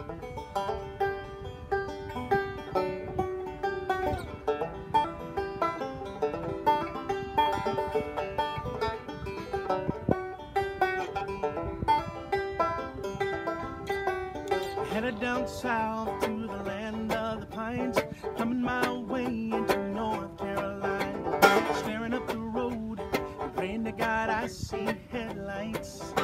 Headed down south to the land of the pines, coming my way into North Carolina, staring up the road, praying to God I see headlights.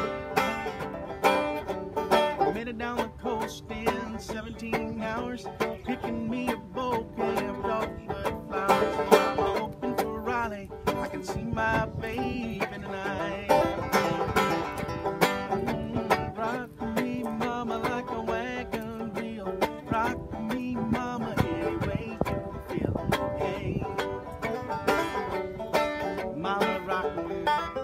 Made it down the coast in 17 hours, picking me a bouquet of dogwood flowers. I'm hoping for Raleigh, I can see my baby tonight. Rock me, mama, like a wagon wheel. Rock me, mama, any way you feel. Hey, mama, rock me.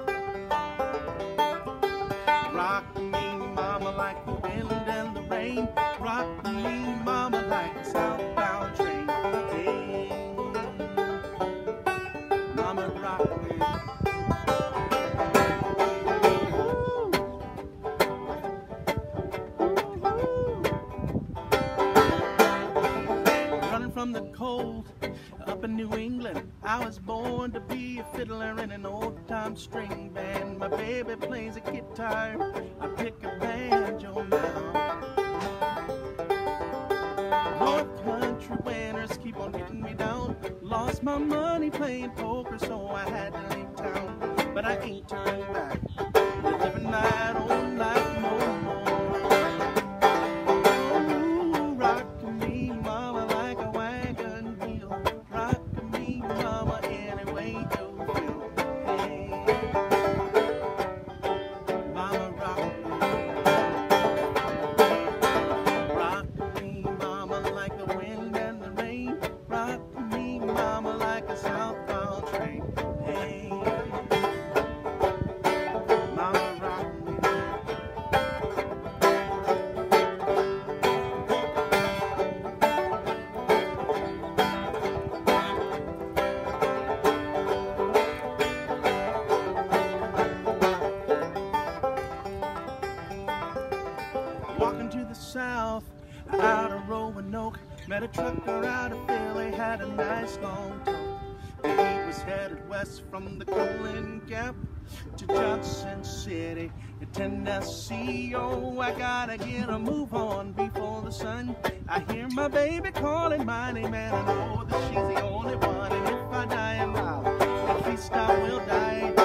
Rock me, mama, like the wind and the rain. Rock me, mama, like a southbound train. Hey, mama, rock me. Running from the cold up in New England, I was born to be a fiddler in an old-time string band. My baby plays a guitar, I pick a banjo now. North country winters keep on getting me down. Lost my money playing poker, so I had to leave town. But I ain't turning back, living that old life no more. Ooh, rock me, mama, like a wagon wheel. Rock me, mama, any way you feel. Hey, mama, rock me. Rock me, mama, like the wind and the rain. Rock me, mama, like a southbound train. Hey, mama, rock me. Walking to the south, out of Roanoke, met a trucker out of Philly, had a nice long talk. He was headed west from the Colin Gap to Johnson City in Tennessee. Oh, I gotta get a move on before the sun. I hear my baby calling my name, and I know that she's the only one. And if I die alive, at least I will die